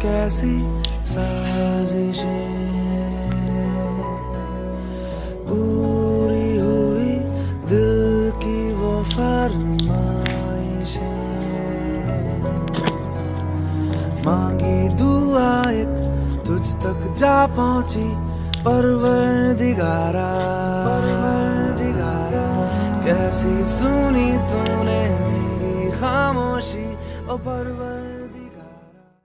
कैसी साजिशें पूरी हुई दिल की वो फरमाइशें, मांगी दुआ एक तुझ तक जा पहुंची परवरदिगारा, परवरदिगारा। कैसी सुनी तूने मेरी खामोशी ओ परवर